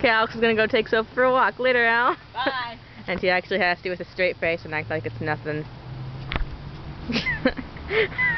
Okay, Alex is gonna go take Sophie for a walk. Later, Al. Bye. And she actually has to with a straight face and act like it's nothing.